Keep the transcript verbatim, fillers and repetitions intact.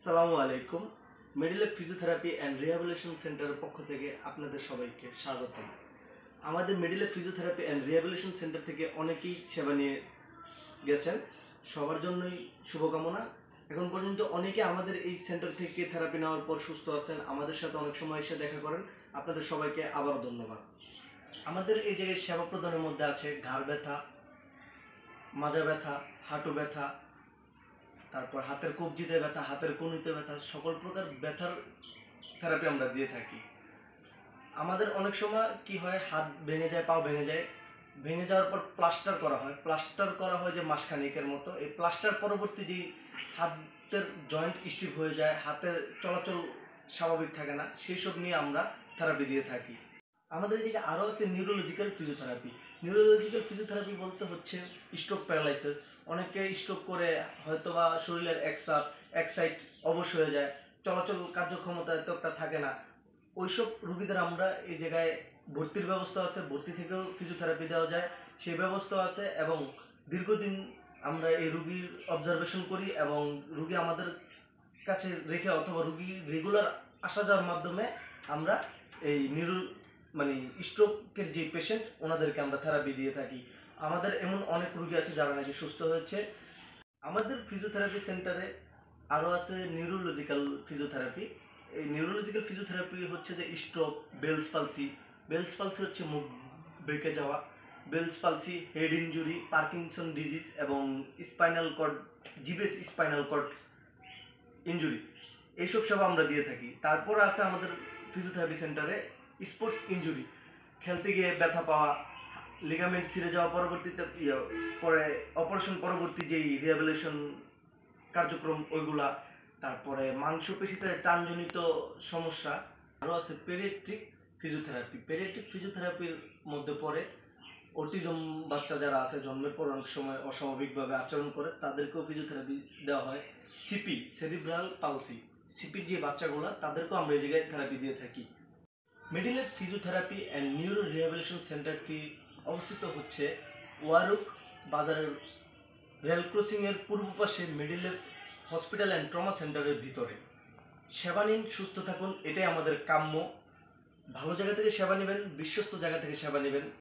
সালামু আলাইকুম। মেডিলেভ physiotherapy and rehabilitation সেন্টারের পক্ষ থেকে আপনাদের সবাইকে স্বাগতম। আমাদের Medilev physiotherapy and rehabilitation centre থেকে অনেকেই সেবা নিয়ে গেছেন, সবার জন্যই শুভকামনা। এখন পর্যন্ত অনেকে আমাদের এই সেন্টার থেকে থেরাপি নেওয়ার পর সুস্থ আছেন, আমাদের সাথে অনেক সময় এসে দেখা করেন। আপনাদের সবাইকে আবারও ধন্যবাদ। আমাদের এই জায়গায় সেবা প্রদানের মধ্যে আছে ঘাড় ব্যথা, মাজা ব্যথা, হাঁটু ব্যথা, তারপর হাতের কবজিতে ব্যথা, হাতের কনুইতে ব্যথা, সকল প্রকার ব্যথার থেরাপি আমরা দিয়ে থাকি। আমাদের অনেক সময় কি হয়, হাত ভেঙে যায়, পাও ভেঙে যায়, ভেঙে যাওয়ার পর প্লাস্টার করা হয় প্লাস্টার করা হয় যে মাসখানেকের মতো। এই প্লাস্টার পরবর্তী যেই হাতের জয়েন্ট স্টিফ হয়ে যায়, হাতের চলাচল স্বাভাবিক থাকে না, সেই সব নিয়ে আমরা থেরাপি দিয়ে থাকি। আমাদের এদিকে আরও আছে নিউরোলজিক্যাল ফিজিওথেরাপি। নিউরোলজিক্যাল ফিজিওথেরাপি বলতে হচ্ছে স্ট্রোক প্যারালাইসিস। অনেকে স্ট্রোক করে হয়তোবা শরীরের এক সাপ এক সাইড অবশ হয়ে যায়, চলাচল কার্যক্ষমতা এত একটা থাকে না। ওইসব রুগীদের আমরা এই জায়গায় ভর্তির ব্যবস্থা আছে, ভর্তি থেকেও ফিজিওথেরাপি দেওয়া যায় সেই ব্যবস্থা আছে। এবং দীর্ঘদিন আমরা এই রুগীর অবজারভেশন করি এবং রুগী আমাদের কাছে রেখে অথবা রুগী রেগুলার আসা যাওয়ার মাধ্যমে আমরা এই নিউরো মানে স্ট্রোকের যে পেশেন্ট ওনাদেরকে আমরা থেরাপি দিয়ে থাকি। আমাদের এমন অনেক রুগী আছে যারা নাকি সুস্থ হয়েছে। আমাদের ফিজিওথেরাপি সেন্টারে আরও আছে নিউরোলজিক্যাল ফিজিওথেরাপি। এই নিউরোলজিক্যাল ফিজিওথেরাপি হচ্ছে যে stroke, Bell's palsy. Bell's palsy হচ্ছে মুখ বেঁকে যাওয়া, Bell's palsy, head injury, Parkinson disease এবং স্পাইনাল কর্ড জিবেস স্পাইনাল কর্ড ইনজুরি, এইসব সেবা আমরা দিয়ে থাকি। তারপর আছে আমাদের ফিজিওথেরাপি সেন্টারে স্পোর্টস ইনজুরি, খেলতে গিয়ে ব্যথা পাওয়া, লিগামেন্ট ছিঁড়ে যাওয়া, পরবর্তীতে পরে অপারেশন পরবর্তী যেই রিহ্যাবিলিটেশন কার্যক্রম ওইগুলা, তারপরে মাংসপেশিতে টানজনিত সমস্যা। আরও আছে পেরিয়াট্রিক ফিজিওথেরাপি। পেরিয়াট্রিক ফিজিওথেরাপির মধ্যে পড়ে অটিজম বাচ্চা যারা আছে, জন্মের পর অনেক সময় অস্বাভাবিকভাবে আচরণ করে, তাদেরকেও ফিজিওথেরাপি দেওয়া হয়। সিপি, সেরিব্রাল পালসি, সিপির যে বাচ্চাগুলো, তাদেরকেও আমরা এই জায়গায় থেরাপি দিয়ে থাকি। Medilev physiotherapy and neuro rehabilitation সেন্টারটি অবস্থিত হচ্ছে ওয়ারুক বাজারের রেল ক্রসিংয়ের পূর্ব পাশে মেডিলেভ হসপিটাল অ্যান্ড ট্রমা সেন্টারের ভিতরে। সেবা নিন, সুস্থ থাকুন, এটাই আমাদের কাম্য। ভালো জায়গা থেকে সেবা নেবেন, বিশ্বস্ত জায়গা থেকে সেবা নেবেন।